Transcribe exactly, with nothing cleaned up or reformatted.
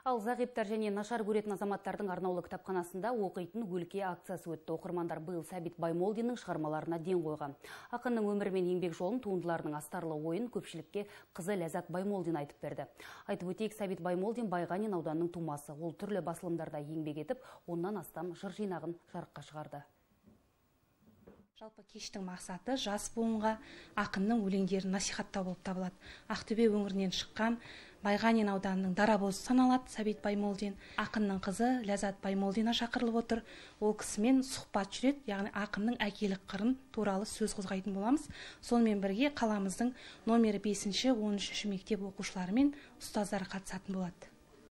Ал зағиптар және нашар көретін азаматтардың арнаулы кітапханасында оқитын өлке акциясы өтті. Оқырмандар биыл Сәбит Баймолдиннің шығармаларына ден қойған. Ақынның өмірі мен еңбек жолын, туындыларының астарлы ойын көпшілікке қызы Ләззат Баймолдин айтып берді. Айтып өтейік, Сәбит Баймолдин Байғанин ауданының тумасы. Ол түрлі басылымдарда еңбек етіп, оннан астам жыр жинағын жарыққа шығарды. Жалпы кештің мақсаты жас буынға ақынның өлеңдерін насихаттау болып табылады. Ақтөбе өңірінен шыққан Байғанин ауданының дарабозы саналады Сәбит Баймолдин. Ақынның қызы Ләззат Баймолдина шақырылып отыр. Ол кісімен сұхбат жүреді, яғни ақынның әкелік қырын туралы сөз қозғайтын боламыз. Сонымен бірге қаламыздың номері бесінші он үшінші мектеп оқушылары мен ұстаздары қатысатын болады.